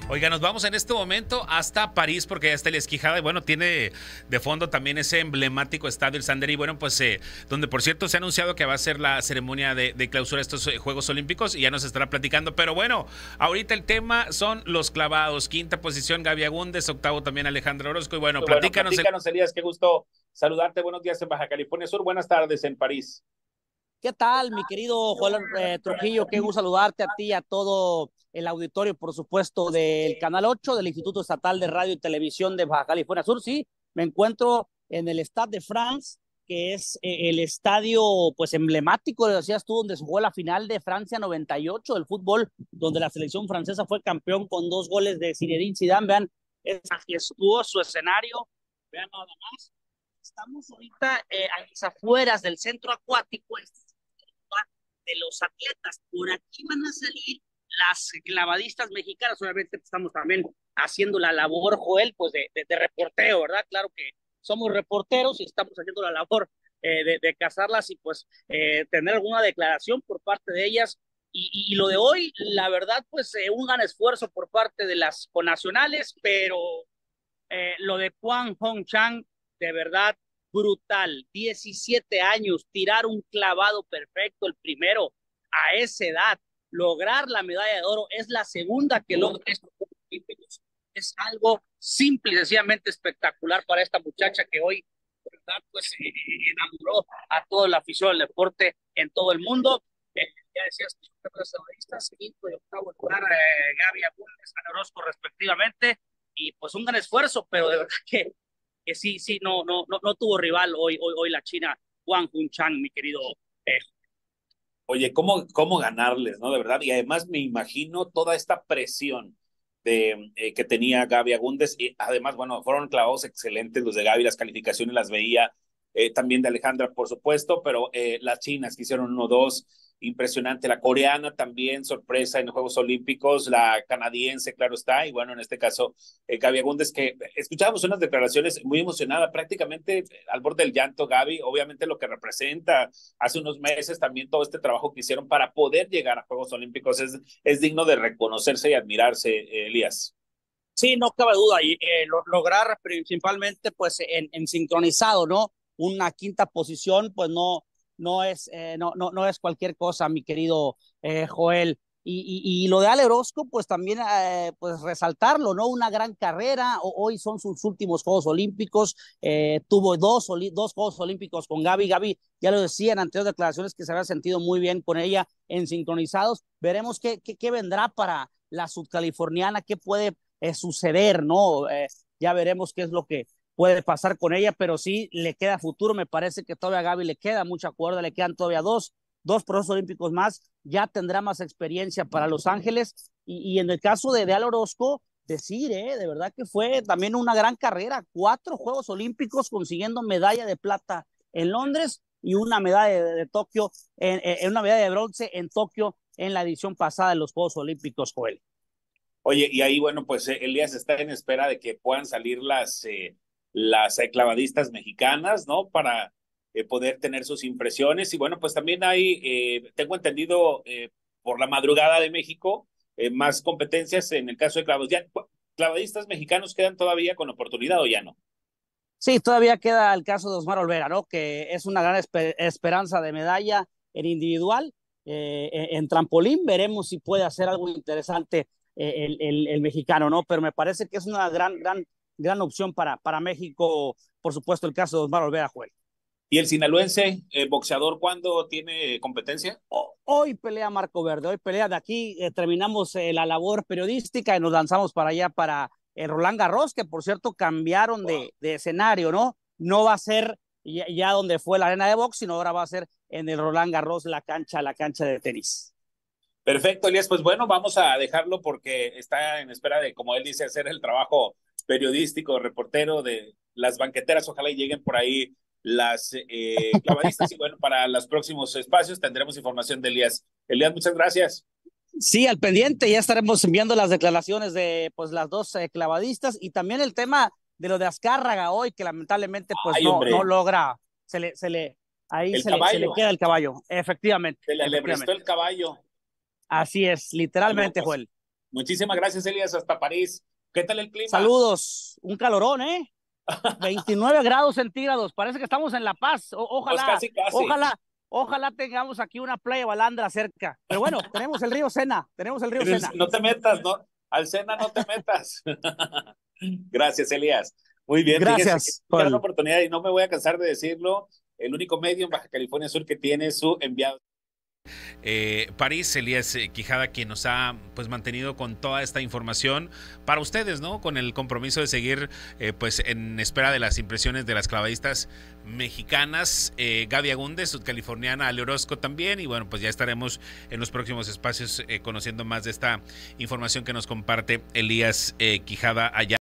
Oiga, nos vamos en este momento hasta París porque ya está el Esquijada y bueno, tiene de fondo también ese emblemático estadio el Sander y bueno, pues donde por cierto se ha anunciado que va a ser la ceremonia de clausura de estos Juegos Olímpicos y ya nos estará platicando, pero bueno, ahorita el tema son los clavados, quinta posición Gaby Agúndez, octavo también Alejandro Orozco y bueno, platícanos Elías, qué gusto saludarte, buenos días en Baja California Sur, buenas tardes en París. ¿Qué tal, mi querido Joel Trujillo? Qué gusto saludarte a ti y a todo el auditorio, por supuesto, del Canal 8 del Instituto Estatal de Radio y Televisión de Baja California Sur. Sí, me encuentro en el Stade de France, que es el estadio pues emblemático, decías tú, donde se jugó la final de Francia 98 del fútbol, donde la selección francesa fue campeón con 2 goles de Zinedine Zidane. Vean, es majestuoso escenario, vean nada más. Estamos ahorita a las afueras del centro acuático de los atletas. Por aquí van a salir las clavadistas mexicanas. Obviamente estamos también haciendo la labor, Joel, pues de reporteo, ¿verdad? Claro que somos reporteros y estamos haciendo la labor de cazarlas y pues tener alguna declaración por parte de ellas. Y lo de hoy, la verdad, pues un gran esfuerzo por parte de las conacionales, pero lo de Kwang Hong Chang, de verdad, brutal. 17 años, tirar un clavado perfecto, el primero a esa edad, lograr la medalla de oro, es la segunda que logra estos Juegos Olímpicos. Es algo simple y sencillamente espectacular para esta muchacha que hoy, de verdad, pues enamoró a toda la afición del deporte en todo el mundo. Ya decías, los quinto y octavo lugar, Gaby Agúndez, Ana Orozco respectivamente, y pues un gran esfuerzo, pero de verdad que sí, no tuvo rival hoy la China, Wang Chang, mi querido. Eh. Oye, ¿cómo ganarles, no? De verdad, y además me imagino toda esta presión que tenía Gaby Agúndez, y además, bueno, fueron clavados excelentes los de Gaby, las calificaciones las veía, también de Alejandra, por supuesto, pero las chinas que hicieron 1-2, impresionante, la coreana también, sorpresa en los Juegos Olímpicos, la canadiense, claro está, y bueno, en este caso, Gaby Agúndez, que escuchábamos unas declaraciones muy emocionadas, prácticamente al borde del llanto, Gaby, obviamente lo que representa hace unos meses, también todo este trabajo que hicieron para poder llegar a Juegos Olímpicos es digno de reconocerse y admirarse, Elías. Sí, no cabe duda, y lograr principalmente pues en sincronizado, ¿no? Una quinta posición, pues no es cualquier cosa, mi querido Joel. Y lo de Ale Orozco, pues también pues resaltarlo, ¿no? Una gran carrera, hoy son sus últimos Juegos Olímpicos, tuvo dos Juegos Olímpicos con Gaby. Gaby, ya lo decía en anteriores declaraciones que se había sentido muy bien con ella en sincronizados. Veremos qué vendrá para la sudcaliforniana, qué puede suceder, ¿no? Ya veremos qué es lo que puede pasar con ella, pero sí le queda futuro. Me parece que todavía a Gaby le queda mucha cuerda, le quedan todavía dos Juegos Olímpicos más, ya tendrá más experiencia para Los Ángeles. Y en el caso de Ale Orozco, decir, de verdad que fue también una gran carrera, 4 Juegos Olímpicos consiguiendo medalla de plata en Londres y una medalla de Tokio, una medalla de bronce en Tokio en la edición pasada de los Juegos Olímpicos, Joel. Oye, y ahí, bueno, pues Elías está en espera de que puedan salir las clavadistas mexicanas, ¿no? Para poder tener sus impresiones. Y bueno, pues también hay, tengo entendido, por la madrugada de México, más competencias en el caso de clavos. ¿Ya clavadistas mexicanos quedan todavía con oportunidad o ya no? Sí, todavía queda el caso de Osmar Olvera, ¿no? Que es una gran esperanza de medalla en individual. En trampolín veremos si puede hacer algo interesante el mexicano, ¿no? Pero me parece que es una gran opción para México, por supuesto, el caso de Osmar Olvera, Joel. ¿Y el sinaloense, boxeador, cuándo tiene competencia? Hoy pelea Marco Verde, hoy pelea de aquí, terminamos la labor periodística y nos lanzamos para allá, para el Roland Garros, que por cierto cambiaron de escenario, ¿no? No va a ser ya donde fue la arena de box, sino ahora va a ser en el Roland Garros la cancha de tenis. Perfecto, Elías. Pues bueno, vamos a dejarlo porque está en espera de, como él dice, hacer el trabajo periodístico, reportero de las banqueteras. Ojalá y lleguen por ahí las clavadistas. Y bueno, para los próximos espacios tendremos información de Elías. Elías, muchas gracias. Sí, al pendiente, ya estaremos enviando las declaraciones de pues las dos clavadistas y también el tema de lo de Azcárraga hoy, que lamentablemente pues Ay, no hombre, logra, ahí el se le caballo, queda el caballo, efectivamente, se le alebrestó efectivamente. el caballo. Así es, No, literalmente, pues Joel. Muchísimas gracias, Elías, hasta París. ¿Qué tal el clima? Saludos, un calorón, 29 grados centígrados, parece que estamos en La Paz. Ojalá, pues casi. Ojalá tengamos aquí una playa balandra cerca. Pero bueno, tenemos el río Sena, Sena. No te metas, ¿no? Al Sena no te metas. Gracias, Elías. Muy bien, gracias. Qué gran oportunidad y no me voy a cansar de decirlo. El único medio en Baja California Sur que tiene su enviado. París, Elías Quijada, quien nos ha pues mantenido con toda esta información para ustedes, ¿no? Con el compromiso de seguir pues en espera de las impresiones de las clavadistas mexicanas, Gaby Agúndez, sudcaliforniana, Ale Orozco también, y bueno, pues ya estaremos en los próximos espacios conociendo más de esta información que nos comparte Elías Quijada allá